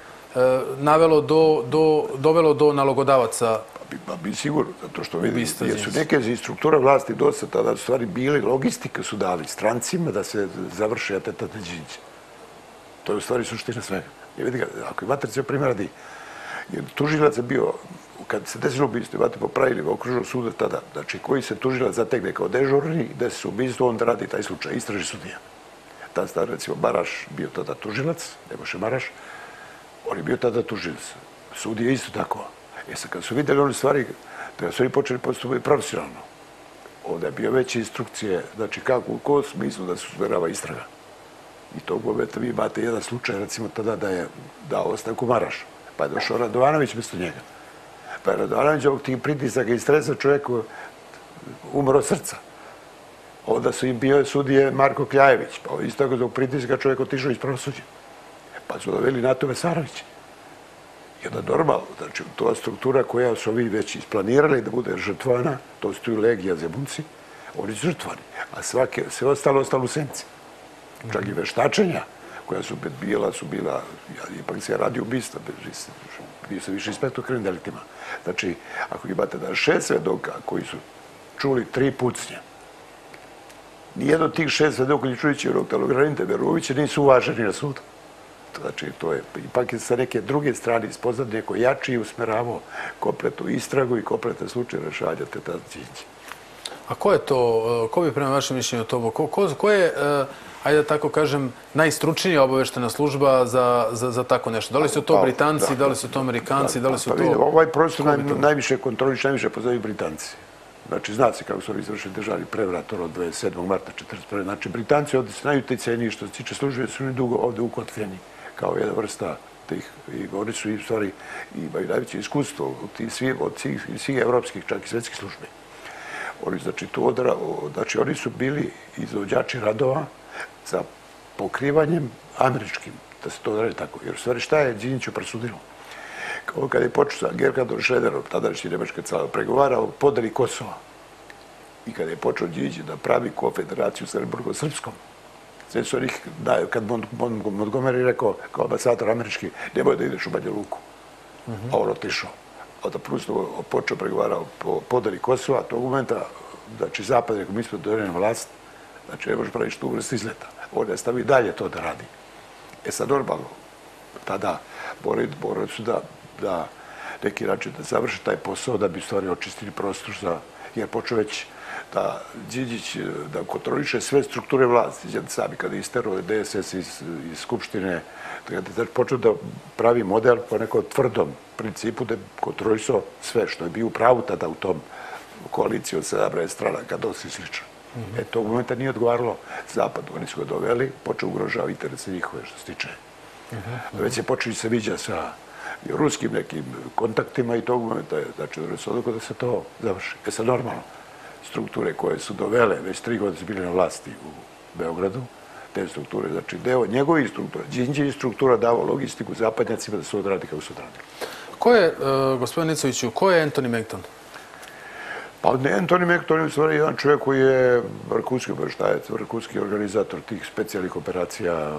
dovelo do nalogodavaca. Pa bi sigurno, zato što vidim, jer su neke iz struktura vlasti dosta tada u stvari bili, logistika su dali strancima da se završi atentat na Đinđića. To je u stvari suština svega. Jer vidite, ako imate recimo primjer radi, jer tužilac je bio, kad se desilo ubistvo, imate popravili okružnog suda tada, znači koji se tužilac zategne kao dežurni, da se ubistvo, on radi taj slučaj, istraži sudija. Tad tada, recimo, Maraš bio tada tužilac, Nebojša Maraš, on je bio tada tužilac. Sudija isto tako. Sad, kad su vidjeli one stvari, da su oni počeli postupati profesionalno, ovdje je bio veće instrukcije, znači kako, u kom smislu da se usmerava istraga. I tog momenta vi imate jedan slučaj, recimo tada da je dao ostavku Maraš, pa je došao Radovanović mjesto njega. Pa je Radovanović ovog tih pritisaka i stresa čovjeku umro od srca. Onda su im bio sudije Marko Kljajević, pa isto tako zbog pritiska čovjek otišao iz pravosuđa. Pa su doveli Natu Mesarovića. I onda normalno, znači to struktura koja su ovi već isplanirali da bude žrtvana, to su tu Legija, Zemunci, oni su žrtvani, a sve ostalo u senci. Čak i veštačenja koja su bila, ipak se radi ubistva, bio se više inspektor krivim delitima. Znači, ako imate da 6 svedoka koji su čuli 3 pucnje, nijedno od tih 6 svedoka Ljučuvića i Roktalogranite Verovića nisu uvaženi na sudu. Znači, to je ipak sa neke druge strane ispoznat neko jači i usmeravao kompletnu istragu i kompletan slučaj rešavanja Atentat Đinđića. A ko je to, ko bi prema vašem mišljenju to, ko je, ajde da tako kažem, najstručnija obaveštena služba za tako nešto? Da li su to Britanci, da li su to Amerikanci, da li su to... Ovaj prostor najviše kontroliš, najviše poznaju Britanci. Znači, zna se kako su oni izvršili državni prevrat od 27. marta 1941. Znači, Britanci ovdje su najuticajniji što se tiče službe, su oni dugo ovdje ukotvljeni kao jedna vrsta tih, i oni su i u stvari imaju najveće iskustvo od svih evropskih, čak i svetskih službi. Znači, oni su bili izvođači radova za pokrivanjem američkim, da se to radi tako. Jer u stvari šta je Đinđiću presudilo? Kad je počeo sa Gerhardom Schröderom, tadašnji nemački car, pregovarao o podeli Kosova. I kad je počeo Đinđić da pravi konfederaciju sa Republikom-Srpskom, sve su onih, kad Montgomery rekao, kao ambasador američki, nemoj da ideš u Banja Luku. A on otišao. Onda Prusno počeo pregovarao po podeli Kosova, tog momenta, znači Zapad rekao, mi smo dovoljeni vlast, znači ne možeš praviš tu vrstu izleta. On je stavi dalje to da radi. Sad normalno, tada morali su da neki način da završe taj posao da bi stvari očistili prostor za, jer počeo već da Đinđić da kontroliše sve strukture vlasti. Sami kada je isterao DSS iz Skupštine, znači počeo da pravi model po nekom tvrdom principu da je kontrolisao sve što je bio u pravu tada u tom koaliciji od 17 stranaka, DOS i slično. Tog momenta nije odgovaralo Zapadu. Oni su ga doveli, počeo ugrožava interese njihove što se tiče. Već je počeo se viđa sa ruskim nekim kontaktima i tog momenta je, znači, odluka da se to završi. Sad normalno, strukture koje su dovele, već 3 godine su bili na vlasti u Beogradu, te strukture, znači deo njegovih struktura, Đinđić struktura davo logistiku zapadnjacima da se odradi kako su odradili. Ko je, gospodin Nicoviću, ko je Anthony Mengton? Pa Anthony Mengton je u stvari jedan čovjek koji je vrhunski obaveštajac, vrhunski organizator tih specijalnih operacija,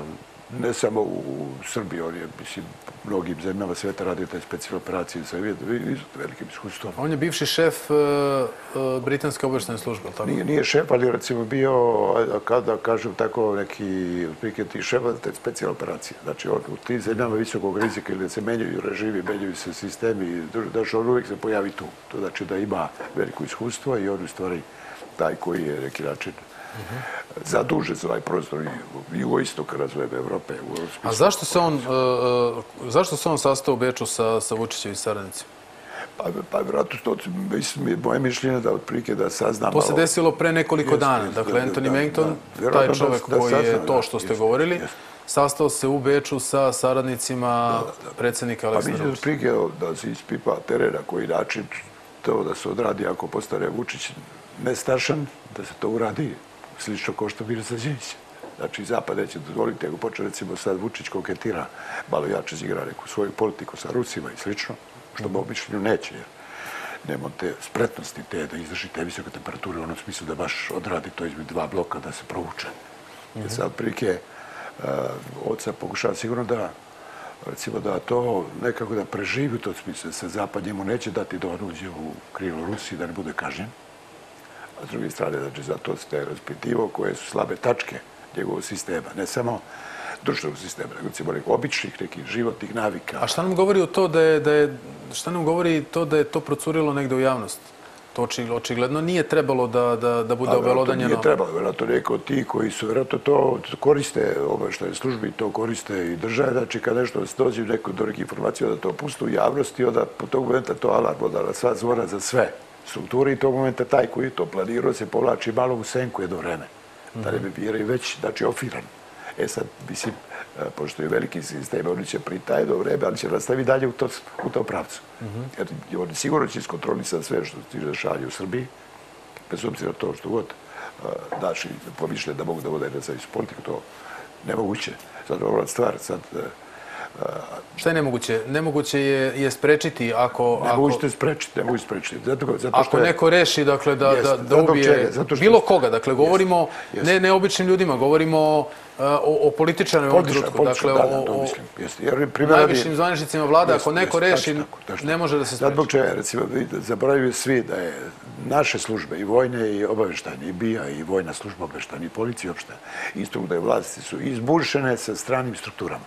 ne samo u Srbiji, on je, mislim, mnogim zemljama sveta radio te specijalne operacije sa velikim iskustvom. On je bivši šef britanske obavještajne službe, tako? Nije šef, ali recimo bio, kada kažem tako, neki otprilike šef te specijalne operacije. Znači, u tim zemljama visokog rizika ili da se menjaju režimi, menjaju se sistemi, znači on uvijek se pojavi tu. To znači da ima veliko iskustvo i on u stvari taj koji je neki način zadužen za ovaj prostor jugoistoka razvoja Evrope. A zašto se on sastao u Beču sa Vučićevim saradnicima? Pa vjerojatno to je moje mišljenje da otprilike da saznamo... To se desilo pre nekoliko dana. Dakle, Anthony Menton, taj čovjek koji je to što ste govorili, sastao se u Beču sa saradnicima predsjednika Aleksandra Vučića. Pa mislim otprilike da se ispipa teren na koji način to da se odradi ako postane Vučić nestašan, da se to uradi slično kao što Mirza Đinđić. Znači, Zapad neće dozvoliti, ako počne, recimo, sad Vučić koketira, malo jače igra neku svoju politiku sa Rusima i slično, što po mišljenju neće, jer nema te spretnosti te da izdrži te visoke temperature u onom smislu da baš odradi to između dva bloka da se provuče. Jer sad prilike oca pokušava sigurno da recimo da to nekako da preživi u tom smislu, da se Zapad njemu neće dati da on uđe u krilo Rusiji, da ne bude kažnjen. A s druge strane, znači, zato se raspitivo koje su slabe tačke njegovog sistema, ne samo društvenog sistema, nego recimo običnih nekih životnih navika. A šta nam govori to da je to procurilo negde u javnost? To očigledno nije trebalo da bude obelodanjeno. Nije trebalo, vjerojatno neko ti koji su vjerojatno to koriste, obavještajne službe, to koriste i države, znači kad nešto dođe do neke informacije, da to puste u javnosti, onda po tog momenta to alarm odala sva zvona za sve strukture i tog momenta taj koji to planirao se povlači malo u senku jedno vreme. Da ne bi jer je već, znači, ofiran. E sad, mislim, pošto je veliki sistem, oni će pritaje do vreme, ali će nastavi dalje u tom pravcu. Jer oni sigurno će iskontrolisati sve što se dešavaju u Srbiji, bez obzira to što god naši pomišlje da mogu da vode nezavisnu politiku, to nemoguće. Sad, ova stvar, sad... Šta je nemoguće? Nemoguće je sprečiti ako... Nemoguće sprečiti. Ako neko reši, dakle, da ubije bilo koga, dakle, govorimo ne običnim ljudima, govorimo o političarima u ovom trenutku, dakle, o najvišim zvaničnicima vlade. Ako neko reši, ne može da se spreči. Zbog čega, recimo, zaboravljaju svi da je naše službe, i vojne, i obavještajne, i BIA, i vojna služba obavještajna, i policija uopšte, isto da je vlasti su izbušene sa stranim strukturama.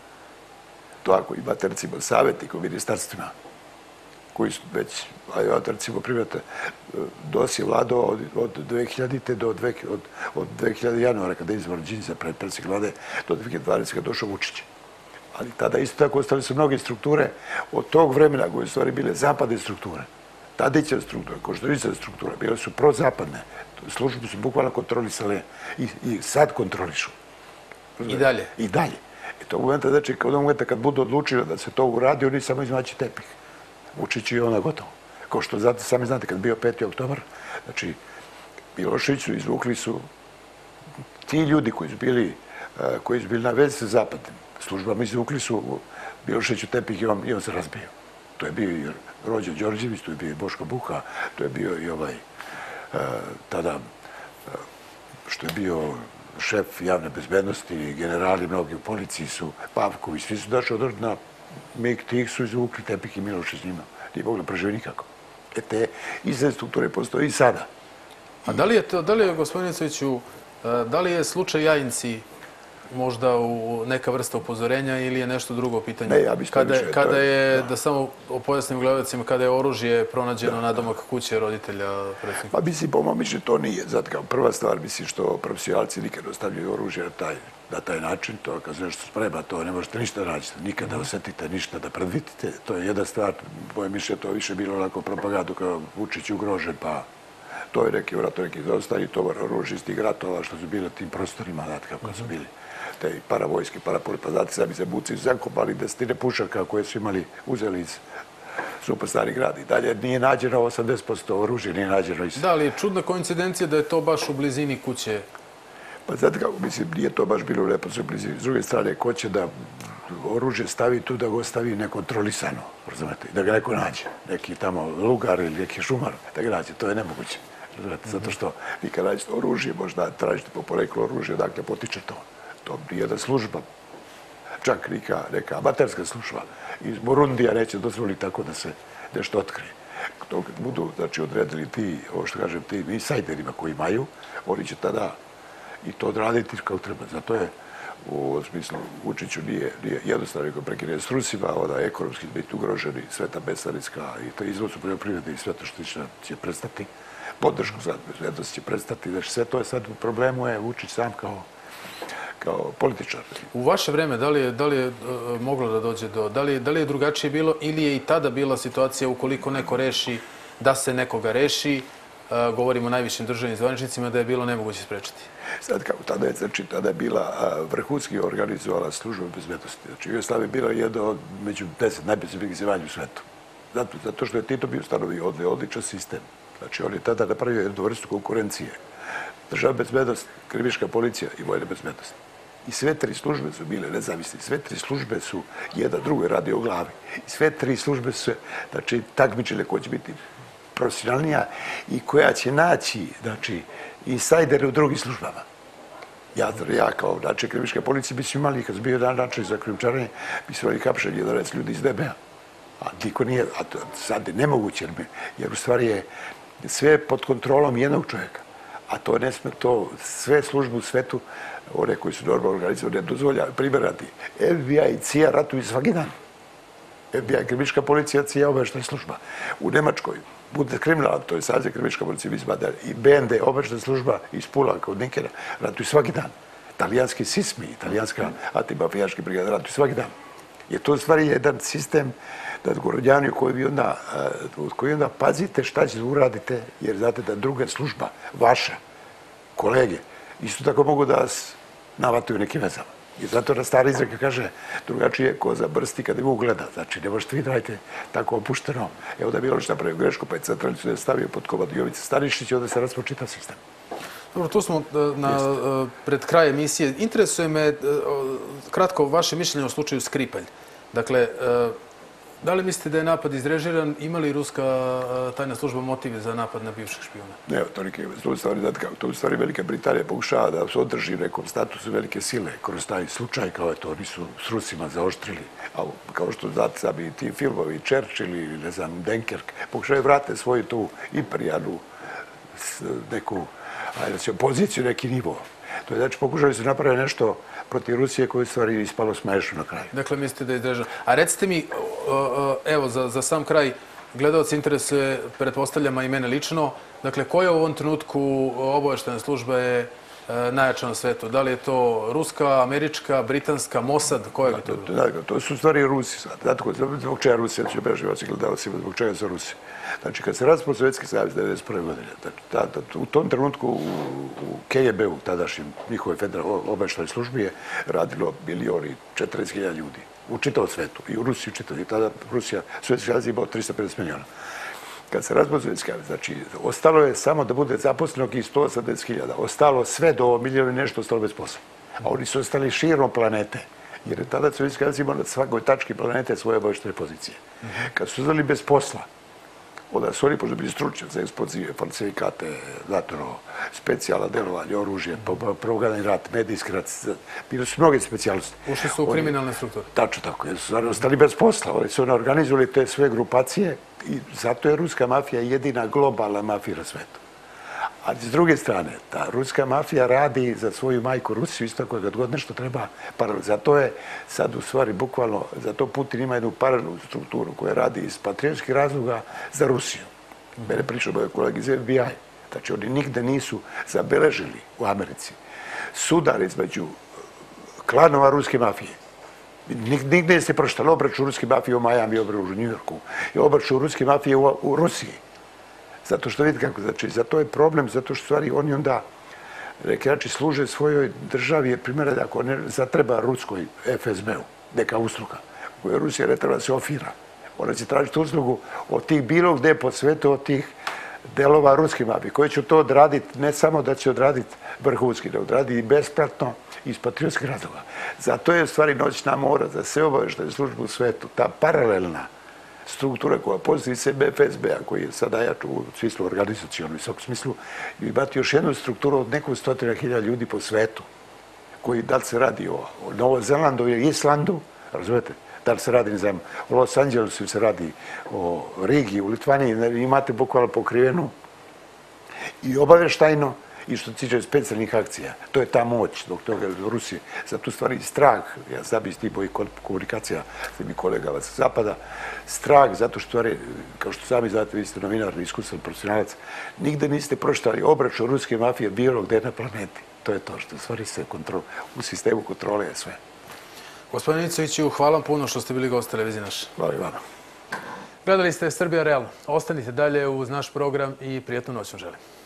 To ako imate, recimo, savjetnik u ministarstvima, koji su već, recimo, primjate, DOS je vladao od 2000. od 2000. januara, kada je izvor Đinđića pred predsjednik vlade, do 2012. kada došao Vučić. Ali tada isto tako ostali su mnoge strukture od tog vremena koje su stvari bile zapadne strukture. Tadićeve strukture, Koštunićeve strukture, bile su prozapadne. Službe su bukvalno kontrolisale i sad kontrolišu. I dalje? I dalje. I tog momenta, znači, od momenta kad budu odlučili da se to uradi, oni samo izmaći tepih. Vučić i ona gotovo. Kao što sami znate, kad bio 5. oktobar, znači, Miloševiću izvukli su ti ljudi koji su bili na vezi sa zapadnim službama, izvukli su Miloševiću tepih i on se razbio. To je bio i Rođo Đorđević, to je bio i Boško Buha, to je bio i ovaj, tada, što je bio šef javne bezbednosti, generali mnogi u policiji su, Pavković, svi su došli od na mig tih su izvukli tepih i Milošević njima. Nije mogli preživi nikako. Te iste strukture postoji i sada. A da li je, gospodine Cviću, da li je slučaj Jajinci možda u neka vrsta upozorenja ili je nešto drugo pitanje? Ne, ja bih to više. Kada je, da samo pojasnim gledalcima, kada je oružje pronađeno na domak kuće roditelja predsjednika? Pa mislim, po mom mišljenju to nije. Zato kao prva stvar, mislim što profesionalci nikad ostavljaju oružje na taj način, to kad se nešto sprema, to ne možete ništa naći, nikad da osetite, ništa da predvidite. To je jedna stvar, moje mišljenje, to više bilo onako propagandu kao Vučić ugrožen, pa to je neki zaostali tovar oružja iz tih ratova što su bili na tim prostorima, znate kako su bili. Te paravojske, pa znate, sami se buci zakopali desetine pušaka koje su imali, uzeli iz Stari grad. I dalje nije nađeno 80% oružja, nije nađeno iz... Da, ali je čudna koincidencija da je to baš u blizini kuće. Pa znate kako, mislim, nije to baš bilo u neposrednoj blizini. S druge strane, ko će da oružje stavi tu, da ga ostavi nekontrolisano, razumete, da ga neko nađe. Neki tamo lugar ili neki šumar, da ga nađe, to je nemoguće. Razumete, zato što vi kad nađete oružje, možda tražite po poreklu oružje, dakle, potiče to. To je jedna služba čak neka amaterska služba iz Burundija neće dozvoliti tako da se nešto otkrije. To kad budu, znači, odredili ti, ovo što kažem, tim insajderima koji imaju, oni će tada i to odraditi kako treba. Zato je, u smislu, Vučiću nije jednostavno neko prekine s Rusima, onda ekonomski biti ugroženi, sveta besariska i to izvoz u poljoprivredi i sve to što će prestati. Podršku za bezbednost će prestati. Znači, sve to je sad u problemu, je Vučić sam kao političar. U vaše vreme, da li je moglo da dođe do... Da li je drugačije bilo ili je i tada bila situacija ukoliko neko reši da se nekoga reši, govorimo o najvišim državnim zvaničnicima, da je bilo nemoguće sprečiti? Sad kako tada je bila vrhunski organizovala služba bezbednosti. Znači, Jugoslavija je bila jedna od među 10 najbezbednijih zemalja u svetu. Zato što je Tito bio ustanovio odličan sistem. Znači, on je tada napravio jednu vrstu konkurencije. Državna bezbednost, krivička policija i vojna bezbednost. I sve tri službe su bile nezavisne. Sve tri službe su jedna drugoj radi o glavi. I sve tri službe su, znači, takmičile koja će biti profesionalnija i koja će naći, znači, insajdere u drugim službama. Ja kao način krivičke policije bi su imali, kad su bio jedan način za krijumčarenje, bi su imali hapšenje 11 ljudi iz DB-a. A niko nije, a to sad je nemoguće, jer u stvari je sve pod kontrolom jednog čovjeka. A to ne sme, to sve službe u svetu, one koji su normalno organizovane, ne dozvoljaju. Primjer radi, FBI i CIA ratuju svaki dan. FBI, krivička policija, CIA, obavještajna služba. U Nemačkoj, Bundeskriminalamt, to je Savezna krivička policija, i BND, obavještajna služba iz Pulaka, od Ninkera, ratuju svaki dan. Italijanski SISMI, italijanska antimafijaški brigada, ratuju svaki dan. Je to u stvari jedan sistem nadgorodnjavanja koji onda pazite šta će uradite, jer znate da druga služba, vaša, kolege, isto tako mogu da vas navataju nekim vezama. I zato na stara izreka kaže, drugačije ko zabrsti kada ga ugleda. Znači, ne možete vi da radite tako opušteno. Evo da je Miloš napravio grešku, pa je centralicu da je stavio pod komadu Jovice Stanišić i onda se raspo čitav sistem. Dobro, tu smo pred kraj emisije. Interesuje me kratko vaše mišljenje o slučaju Skripalj. Dakle, da li mislite da je napad izrežiran? Ima li ruska tajna služba motive za napad na bivšeg špijuna? Ne, to u stvari Velika Britanija pokušava da se održi nekom statusu velike sile kroz taj slučaj, kao eto, oni su s Rusima zaoštrili. A kao što znate, sami ti filmovi, Churchill ili, ne znam, Dunkerque, pokušaju vrate svoju tu imperijalnu neku, poziciju, neki nivo. To je, znači, pokušali su napraviti nešto protiv Rusije koje je stvari ispalo smešno na kraju. Dakle, mislite da je izreženo. A recite mi, evo, za sam kraj, gledalac interesuje, pretpostavljam, i mene lično, dakle, koja u ovom trenutku obavještajna služba je najjača na svetu? Da li je to ruska, američka, britanska, Mossad? Koja je to bilo? To su stvari Rusi sad. Znate, zbog čega Rusija, ću preživaći gledalacima, zbog čega su Rusi. Znači, kad se raspao Sovjetski savez 1991. godine, u tom trenutku u KGB-u, tadašnjim njihove obavještajnoj službi, je radilo 1.040.000 ljudi u čitavom svetu i u Rusiji u čitavom. I tada Sovjetski savez imao 350 miliona. Kad se raspao Sovjetski savez, znači, ostalo je samo da bude zaposlenog i 180.000. Ostalo sve do miliona i nešto ostalo bez posla. A oni su ostali širom planete. Jer je tada Sovjetski savez imao na svakoj tački planete svoje obavještajne pozicije. Kad su ostali bez posla, onda su oni pošto bili stručnjaci za eksplozive, falsifikate, specijalna delovanje, oružje, propagandni rat, medijski rat, bili su mnoge specijalnosti. Ušli su u kriminalne strukture. Tačno tako, jer su ostali bez posla. Oni su organizovali te sve grupacije i zato je ruska mafija jedina globalna mafija na svetu. A s druge strane, ta ruska mafija radi za svoju majku Rusiju, isto tako kad god nešto treba paralelno. Zato je sad u stvari bukvalno, zato Putin ima jednu paralelnu strukturu koja radi iz patriotskih razloga za Rusiju. Mene pričao moj kolega iz FBI. Znači, oni nigde nisu zabeležili u Americi sudar između klanova ruske mafije. Nigde se pročitalo obračun ruske mafije u Miami, obračun u Njujorku i obračun ruske mafije u Rusiji. Zato što vidite kako, znači, zato je problem, zato što stvari oni onda, neki način, služe svojoj državi, jer primjera da ako ne zatreba ruskoj FSB-u, neka usluga, koja Rusija ne treba da se ofira, ona će tražiti uslugu od tih bilo gde po svetu, od tih delova ruske mafije, koji će to odraditi, ne samo da će odraditi vrhunski, da odradi i besplatno iz patriotskih razloga. Zato je u stvari noćna mora za sve obavještajne službe u svetu, ta paralelna struktura koja postoji sebe FSB-a, koji je sada jač u smislu organizacijalnom visokom smislu, imati još jednu strukturu od nekog 100.000 ljudi po svetu. koji, da li se radi o Novom Zelandu ili Islandu, razumete? Da li se radi, ne znam, o Los Angelesu ili se radi o Rigi, u Litvaniji, imate bukvalno pokrivenu i obavještajno i što se tiče specijalnih akcija. To je ta moć dok toga u Rusiji. Zato stvari strah, ja znam iz tih bojih komunikacija s tim kolegama sa Zapada, strah zato što, kao što sami znate, vi ste novinar, iskusan profesionalac, nigde niste pročitali obračun ruske mafije bilo gde na planeti. To je to što stvari se u sistemu kontrole je sve. Gospodine Icoviću, hvala vam puno što ste bili gost televizije naše. Hvala i vama. Gledali ste Srbija realno. Ostanite dalje uz naš program i prijatnu noć vam želim.